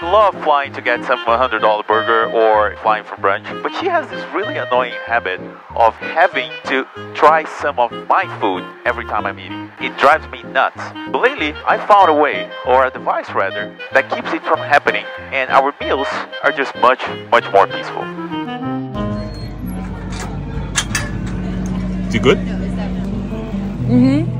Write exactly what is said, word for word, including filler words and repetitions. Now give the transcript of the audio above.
love flying to get some one hundred dollar burger or flying for brunch, but she has this really annoying habit of having to try some of my food every time I'm eating. It drives me nuts. But lately, I found a way, or a device rather, that keeps it from happening, and our meals are just much, much more peaceful. Is it good? Mm-hmm.